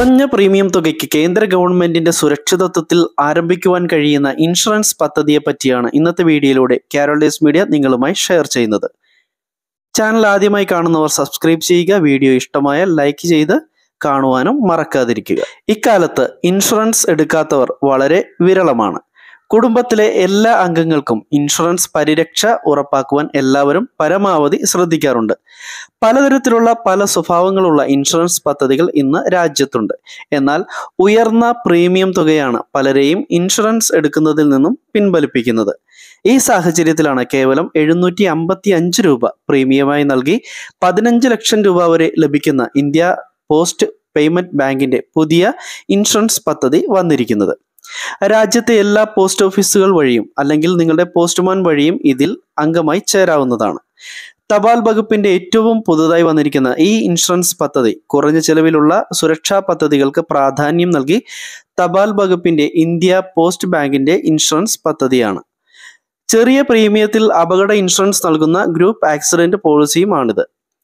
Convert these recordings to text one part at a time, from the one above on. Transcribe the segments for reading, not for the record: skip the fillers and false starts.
കുറഞ്ഞ പ്രീമിയം തുകയ്ക്ക് കേന്ദ്ര ഗവൺമെന്റിന്റെ സുരക്ഷിതത്വത്തിൽ ആരംഭിക്കുവാൻ കഴിയുന്ന ഇൻഷുറൻസ് പദ്ധതിയെ പറ്റിയാണ് ഇന്നത്തെ വീഡിയോയിലൂടെ കാരോൾ ഡേയ്സ് മീഡിയ നിങ്ങളുമായി ഷെയർ ചെയ്യുന്നത്. ചാനൽ ആദ്യമായി കാണുന്നവർ സബ്സ്ക്രൈബ് ചെയ്യുക, വീഡിയോ ഇഷ്ടമായാൽ ലൈക്ക് ചെയ്ത് കാണുവാനും മറക്കാതിരിക്കുക. ഇക്കാലത്ത് ഇൻഷുറൻസ് എടുക്കാത്തവർ വളരെ വിരളമാണ്. കുടുംബത്തിലെ എല്ലാ അംഗങ്ങൾക്കും ഇൻഷുറൻസ് പരിരക്ഷ ഉറപ്പാക്കുവാൻ എല്ലാവരും പരമാവധി ശ്രദ്ധിക്കാറുണ്ട്. പലതരത്തിലുള്ള പല സ്വഭാവങ്ങളുള്ള ഇൻഷുറൻസ് പദ്ധതികൾ ഇന്ന് രാജ്യത്തുണ്ട്. എന്നാൽ ഉയർന്ന പ്രീമിയം തുകയാണ് പലരെയും ഇൻഷുറൻസ് എടുക്കുന്നതിൽ നിന്നും പിൻവലിപ്പിക്കുന്നത്. ഈ സാഹചര്യത്തിലാണ് കേവലം 755 രൂപ പ്രീമിയമായി നൽകി 15 ലക്ഷം രൂപ വരെ ലഭിക്കുന്ന ഇന്ത്യ പോസ്റ്റ് പേയ്മെന്റ് ബാങ്കിന്റെ പുതിയ ഇൻഷുറൻസ് പദ്ധതി വന്നിരിക്കുന്നത്. രാജ്യത്തെ എല്ലാ പോസ്റ്റ് ഓഫീസുകൾ വഴിയും അല്ലെങ്കിൽ നിങ്ങളുടെ പോസ്റ്റ്മാൻ വഴിയും ഇതിൽ അംഗമായി ചേരാവുന്നതാണ്. തപാൽ വകുപ്പിന്റെ ഏറ്റവും പുതുതായി വന്നിരിക്കുന്ന ഈ ഇൻഷുറൻസ് പദ്ധതി കുറഞ്ഞ ചെലവിലുള്ള സുരക്ഷാ പദ്ധതികൾക്ക് പ്രാധാന്യം നൽകി തപാൽ വകുപ്പിന്റെ ഇന്ത്യ പോസ്റ്റ് ബാങ്കിന്റെ ഇൻഷുറൻസ് പദ്ധതിയാണ്. ചെറിയ പ്രീമിയത്തിൽ അപകട ഇൻഷുറൻസ് നൽകുന്ന ഗ്രൂപ്പ് ആക്സിഡന്റ് പോളിസിയുമാണിത്.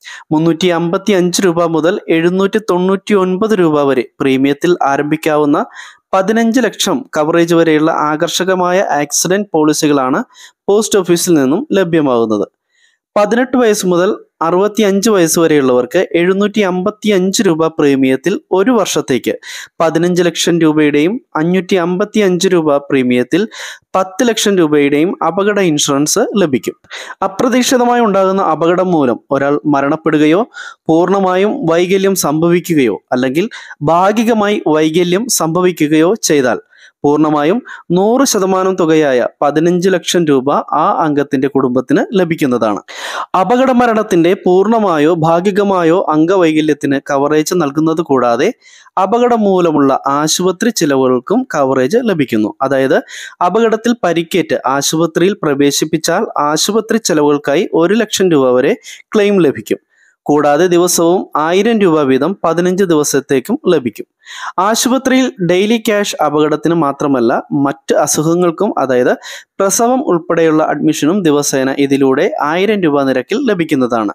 355 രൂപ മുതൽ 799 രൂപ വരെ പ്രീമിയത്തിൽ ആരംഭിക്കാവുന്ന 15 ലക്ഷം കവറേജ് വരെയുള്ള ആകർഷകമായ ആക്സിഡന്റ് പോളിസികളാണ് പോസ്റ്റ് ഓഫീസിൽ നിന്നും ലഭ്യമാകുന്നത്. 18 വയസ്സ് മുതൽ 65 വയസ്സ് വരെയുള്ളവർക്ക് 755 രൂപ പ്രീമിയത്തിൽ ഒരു വർഷത്തേക്ക് 15 ലക്ഷം രൂപയുടെയും 555 രൂപ പ്രീമിയത്തിൽ 10 ലക്ഷം രൂപയുടെയും അപകട ഇൻഷുറൻസ് ലഭിക്കും. അപ്രതീക്ഷിതമായി ഉണ്ടാകുന്ന അപകടം മൂലം ഒരാൾ മരണപ്പെടുകയോ പൂർണ്ണമായും വൈകല്യം സംഭവിക്കുകയോ അല്ലെങ്കിൽ ഭാഗികമായി വൈകല്യം സംഭവിക്കുകയോ ചെയ്താൽ പൂർണ്ണമായും 100% തുകയായ 15 ലക്ഷം രൂപ ആ അംഗത്തിന്റെ കുടുംബത്തിന് ലഭിക്കുന്നതാണ്. അപകട മരണത്തിന്റെ പൂർണ്ണമായോ ഭാഗികമായോ അംഗവൈകല്യത്തിന് കവറേജ് നൽകുന്നത് കൂടാതെ അപകടം മൂലമുള്ള ആശുപത്രി ചിലവുകൾക്കും കവറേജ് ലഭിക്കുന്നു. അതായത് അപകടത്തിൽ പരിക്കേറ്റ് ആശുപത്രിയിൽ പ്രവേശിപ്പിച്ചാൽ ആശുപത്രി ചെലവുകൾക്കായി 1 ലക്ഷം രൂപ വരെ ക്ലെയിം ലഭിക്കും. കൂടാതെ ദിവസവും 1000 രൂപ വീതം 15 ദിവസത്തേക്കും ലഭിക്കും. ആശുപത്രിയിൽ ഡെയിലി ക്യാഷ് അപകടത്തിന് മാത്രമല്ല മറ്റ് അസുഖങ്ങൾക്കും, അതായത് പ്രസവം ഉൾപ്പെടെയുള്ള അഡ്മിഷനും ദിവസേന ഇതിലൂടെ 1000 രൂപ നിരക്കിൽ ലഭിക്കുന്നതാണ്.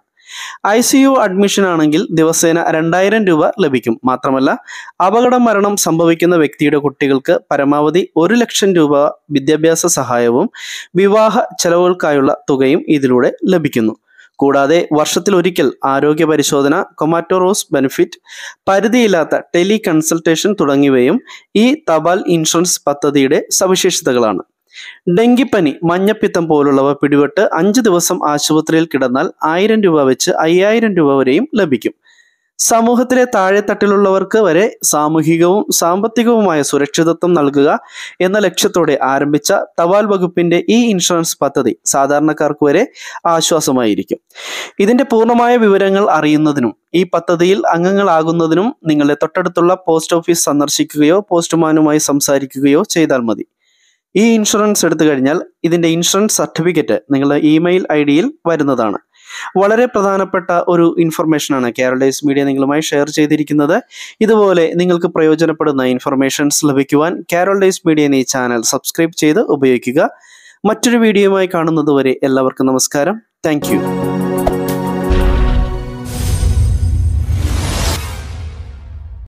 ICU അഡ്മിഷൻ ആണെങ്കിൽ ദിവസേന 2000 രൂപ ലഭിക്കും. മാത്രമല്ല അപകട മരണം സംഭവിക്കുന്ന വ്യക്തിയുടെ കുട്ടികൾക്ക് പരമാവധി 1 ലക്ഷം രൂപ വിദ്യാഭ്യാസ സഹായവും വിവാഹ ചെലവുകൾക്കായുള്ള തുകയും ഇതിലൂടെ ലഭിക്കുന്നു. കൂടാതെ വർഷത്തിൽ ഒരിക്കൽ ആരോഗ്യ പരിശോധന, കൊമാറ്റോറോസ് ബെനിഫിറ്റ്, പരിധിയില്ലാത്ത ടെലി കൺസൾട്ടേഷൻ തുടങ്ങിയവയും ഈ തപാൽ ഇൻഷുറൻസ് പദ്ധതിയുടെ സവിശേഷതകളാണ്. ഡെങ്കിപ്പനി, മഞ്ഞപ്പിത്തം പോലുള്ളവ പിടിപെട്ട് 5 ദിവസം ആശുപത്രിയിൽ കിടന്നാൽ 1000 രൂപ വെച്ച് 5000 രൂപ വരെയും ലഭിക്കും. സമൂഹത്തിലെ താഴെത്തട്ടിലുള്ളവർക്ക് വരെ സാമൂഹികവും സാമ്പത്തികവുമായ സുരക്ഷിതത്വം നൽകുക എന്ന ലക്ഷ്യത്തോടെ ആരംഭിച്ച തപാൽ വകുപ്പിന്റെ ഈ ഇൻഷുറൻസ് പദ്ധതി സാധാരണക്കാർക്ക് വരെ ആശ്വാസമായിരിക്കും. ഇതിന്റെ പൂർണ്ണമായ വിവരങ്ങൾ അറിയുന്നതിനും ഈ പദ്ധതിയിൽ അംഗങ്ങളാകുന്നതിനും നിങ്ങളുടെ തൊട്ടടുത്തുള്ള പോസ്റ്റ് ഓഫീസ് സന്ദർശിക്കുകയോ പോസ്റ്റ്മാനുമായി സംസാരിക്കുകയോ ചെയ്താൽ മതി. ഈ ഇൻഷുറൻസ് എടുത്തു കഴിഞ്ഞാൽ ഇതിന്റെ ഇൻഷുറൻസ് സർട്ടിഫിക്കറ്റ് നിങ്ങളുടെ ഇമെയിൽ ID-യിൽ വരുന്നതാണ്. വളരെ പ്രധാനപ്പെട്ട ഒരു ഇൻഫർമേഷനാണ് കാരോൾ ഡേയ്സ് മീഡിയ നിങ്ങളുമായി ഷെയർ ചെയ്തിരിക്കുന്നത്. ഇതുപോലെ നിങ്ങൾക്ക് പ്രയോജനപ്പെടുന്ന ഇൻഫർമേഷൻസ് ലഭിക്കുവാൻ കാരോൾ ഡേയ്സ് മീഡിയ എന്ന ഈ ചാനൽ സബ്സ്ക്രൈബ് ചെയ്ത് ഉപയോഗിക്കുക. മറ്റൊരു വീഡിയോയുമായി കാണുന്നതുവരെ എല്ലാവർക്കും നമസ്കാരം. Thank U.